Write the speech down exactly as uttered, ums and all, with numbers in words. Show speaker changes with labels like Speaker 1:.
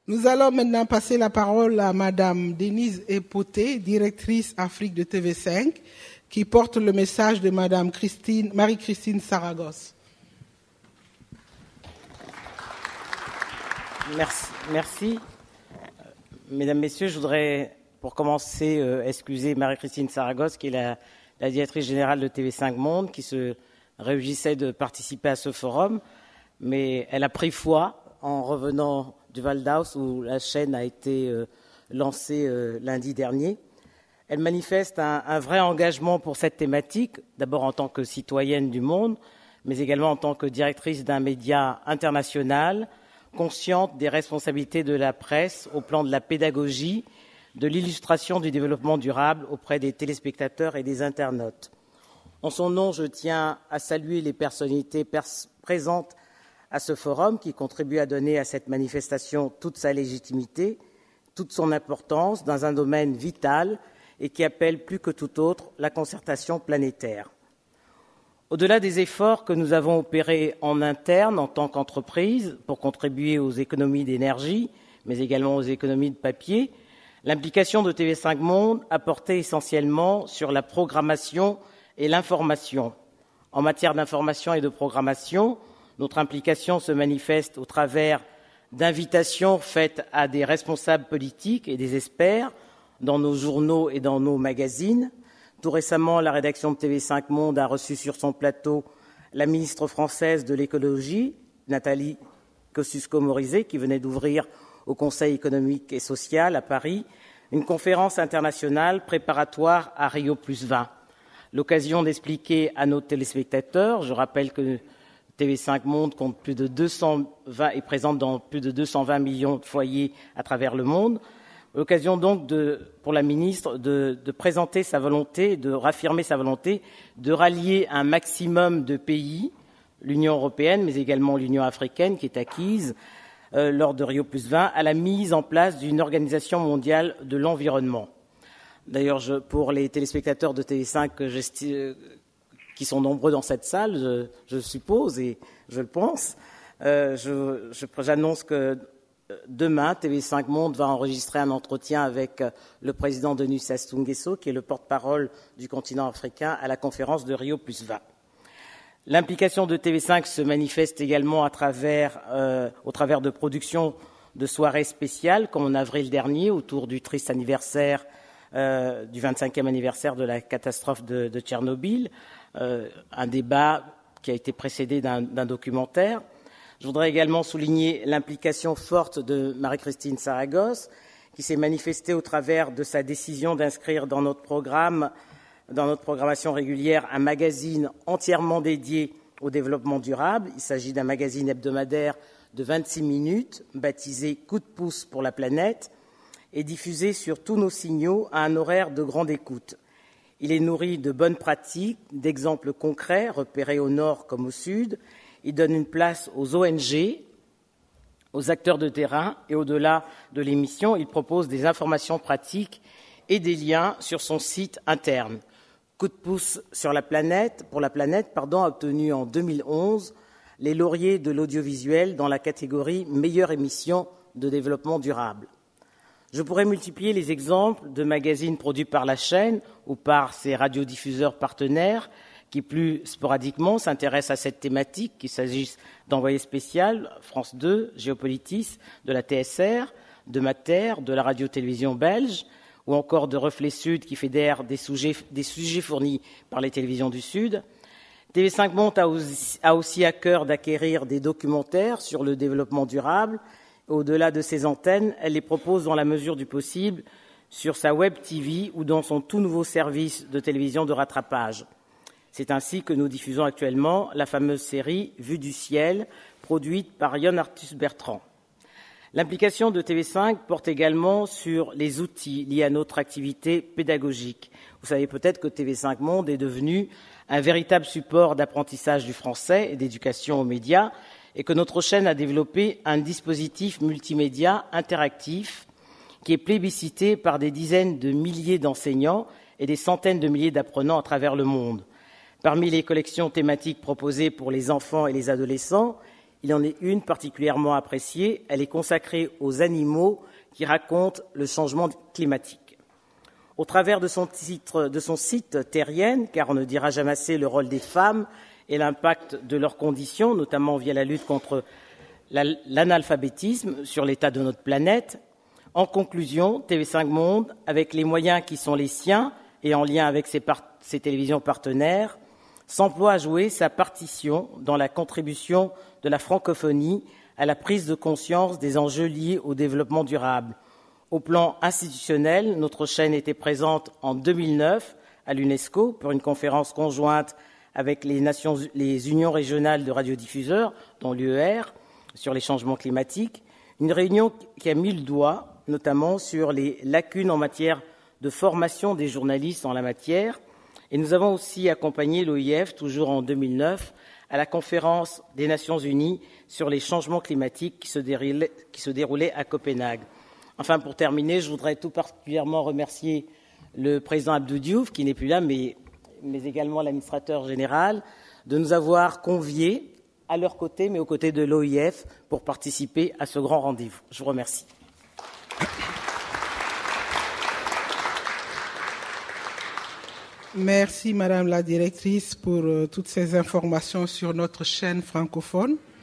Speaker 1: Nous allons maintenant passer la parole à Madame Denise Epoté, directrice Afrique de T V cinq, qui porte le message de Madame Christine, Marie-Christine Saragosse.
Speaker 2: Merci. Merci. Mesdames, Messieurs, je voudrais, pour commencer, euh, excuser Marie-Christine Saragosse, qui est la, la directrice générale de T V cinq Monde, qui se réjouissait de participer à ce forum, mais elle a pris foi en revenant du Val d'Aoste, où la chaîne a été euh, lancée euh, lundi dernier. Elle manifeste un, un vrai engagement pour cette thématique, d'abord en tant que citoyenne du monde, mais également en tant que directrice d'un média international, consciente des responsabilités de la presse au plan de la pédagogie, de l'illustration du développement durable auprès des téléspectateurs et des internautes. En son nom, je tiens à saluer les personnalités pers- présentes à ce forum qui contribue à donner à cette manifestation toute sa légitimité, toute son importance dans un domaine vital et qui appelle plus que tout autre la concertation planétaire. Au-delà des efforts que nous avons opérés en interne en tant qu'entreprise pour contribuer aux économies d'énergie, mais également aux économies de papier, l'implication de T V cinq Monde a porté essentiellement sur la programmation et l'information. En matière d'information et de programmation, notre implication se manifeste au travers d'invitations faites à des responsables politiques et des experts dans nos journaux et dans nos magazines. Tout récemment, la rédaction de T V cinq Monde a reçu sur son plateau la ministre française de l'écologie, Nathalie Kosciusko-Morizet, qui venait d'ouvrir au Conseil économique et social à Paris une conférence internationale préparatoire à Rio plus vingt. L'occasion d'expliquer à nos téléspectateurs, je rappelle que T V cinq Monde compte plus de deux cent vingt et présente dans plus de deux cent vingt millions de foyers à travers le monde. L'occasion donc de, pour la ministre de, de présenter sa volonté, de raffirmer sa volonté de rallier un maximum de pays, l'Union européenne, mais également l'Union africaine qui est acquise euh, lors de Rio plus vingt, à la mise en place d'une organisation mondiale de l'environnement. D'ailleurs, je, pour les téléspectateurs de T V cinq que j'estime, qui sont nombreux dans cette salle, je, je suppose, et je le pense. Euh, je, je, j'annonce que demain, T V cinq Monde va enregistrer un entretien avec le président Denis Sassou Nguesso, qui est le porte-parole du continent africain, à la conférence de Rio plus vingt. L'implication de T V cinq se manifeste également à travers, euh, au travers de productions de soirées spéciales, comme en avril dernier, autour du triste anniversaire, euh, du vingt-cinquième anniversaire de la catastrophe de, de Tchernobyl. Euh, un débat qui a été précédé d'un, d'un documentaire. Je voudrais également souligner l'implication forte de Marie-Christine Saragosse, qui s'est manifestée au travers de sa décision d'inscrire dans notre programme, dans notre programmation régulière, un magazine entièrement dédié au développement durable. Il s'agit d'un magazine hebdomadaire de vingt-six minutes, baptisé Coup de pouce pour la planète, et diffusé sur tous nos signaux à un horaire de grande écoute. Il est nourri de bonnes pratiques, d'exemples concrets repérés au nord comme au sud. Il donne une place aux O N G, aux acteurs de terrain, et au-delà de l'émission, il propose des informations pratiques et des liens sur son site interne. Coup de pouce sur la planète, pour la planète, pardon, a obtenu en deux mille onze les lauriers de l'audiovisuel dans la catégorie meilleure émission de développement durable. Je pourrais multiplier les exemples de magazines produits par la chaîne ou par ses radiodiffuseurs partenaires qui, plus sporadiquement, s'intéressent à cette thématique, qu'il s'agisse d'Envoyé spécial, France deux, Géopolitis, de la T S R, de Mater, de la radio-télévision belge, ou encore de Reflet Sud qui fédère des sujets, des sujets fournis par les télévisions du Sud. T V cinq Monde a aussi, a aussi à cœur d'acquérir des documentaires sur le développement durable. Au-delà de ses antennes, elle les propose dans la mesure du possible sur sa Web T V ou dans son tout nouveau service de télévision de rattrapage. C'est ainsi que nous diffusons actuellement la fameuse série Vue du ciel, produite par Yann Arthus Bertrand. L'implication de T V cinq porte également sur les outils liés à notre activité pédagogique. Vous savez peut-être que T V cinq Monde est devenu un véritable support d'apprentissage du français et d'éducation aux médias, et que notre chaîne a développé un dispositif multimédia interactif qui est plébiscité par des dizaines de milliers d'enseignants et des centaines de milliers d'apprenants à travers le monde. Parmi les collections thématiques proposées pour les enfants et les adolescents, Il en est une particulièrement appréciée. Elle est consacrée aux animaux qui racontent le changement climatique. Au travers de son, titre, de son site Terrienne, car on ne dira jamais assez le rôle des femmes et l'impact de leurs conditions, notamment via la lutte contre l'analphabétisme sur l'état de notre planète. En conclusion, T V cinq Monde, avec les moyens qui sont les siens et en lien avec ses, par- ses télévisions partenaires, s'emploie à jouer sa partition dans la contribution de la francophonie à la prise de conscience des enjeux liés au développement durable. Au plan institutionnel, notre chaîne était présente en deux mille neuf à l'UNESCO pour une conférence conjointe avec les, nations, les unions régionales de radiodiffuseurs, dont l'U E R, sur les changements climatiques, une réunion qui a mis le doigt notamment sur les lacunes en matière de formation des journalistes en la matière. Et nous avons aussi accompagné l'O I F, toujours en deux mille neuf, à la conférence des Nations Unies sur les changements climatiques qui se déroulait, qui se déroulait à Copenhague. Enfin, pour terminer, je voudrais tout particulièrement remercier le président Abdou Diouf, qui n'est plus là, mais, mais également l'administrateur général, de nous avoir conviés à leur côté, mais aux côtés de l'O I F, pour participer à ce grand rendez-vous. Je vous remercie.
Speaker 1: Merci, Madame la Directrice, pour euh, toutes ces informations sur notre chaîne francophone.